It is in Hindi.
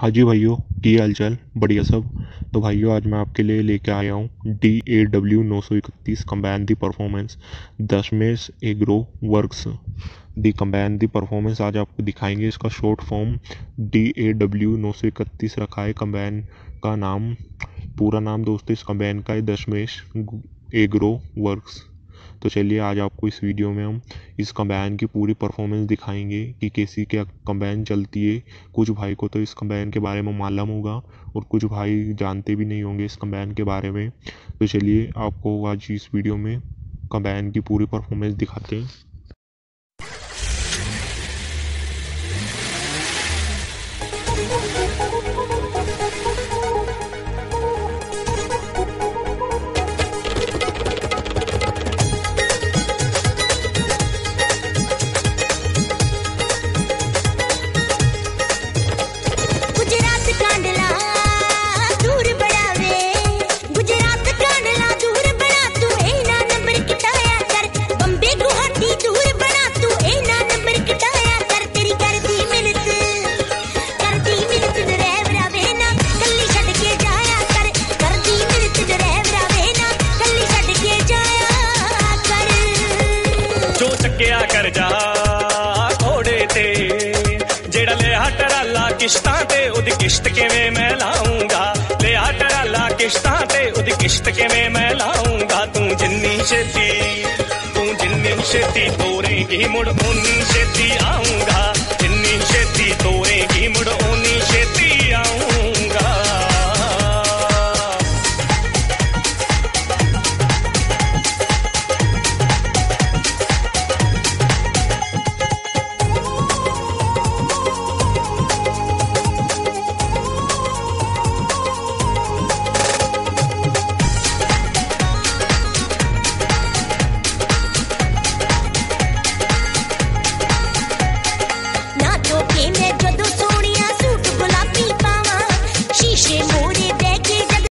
हाँ जी भाइयों, की हाल चाल? बढ़िया सब। तो भाइयों, आज मैं आपके लिए लेके आया हूँ DAW 931 combine the performance Dashmesh agro works the combine the performance. आज आपको दिखाएंगे। इसका शॉर्ट फॉर्म DAW 931 रखा है। कंबाइन का नाम, पूरा नाम दोस्तों इस कंबाइन का है दशमेश एग्रो वर्क्स। तो चलिए, आज आपको इस वीडियो में हम इस कंबाइन की पूरी परफॉर्मेंस दिखाएंगे कि कैसी क्या कंबाइन चलती है। कुछ भाई को तो इस कंबाइन के बारे में मालूम होगा और कुछ भाई जानते भी नहीं होंगे इस कंबाइन के बारे में। तो चलिए, आपको आज इस वीडियो में कंबाइन की पूरी परफॉर्मेंस दिखाते हैं। कर जा घोड़े ते जेड़ा लिया टराला किश्तां ते उदी किश्त किवें मैं लाऊंगा। लिया टराला किश्तां ते उदी किश्त किवें मैं लाऊंगा। तू जिन्नी छेती तोरेंगी मुड़ उन्नी छेती आऊंगा।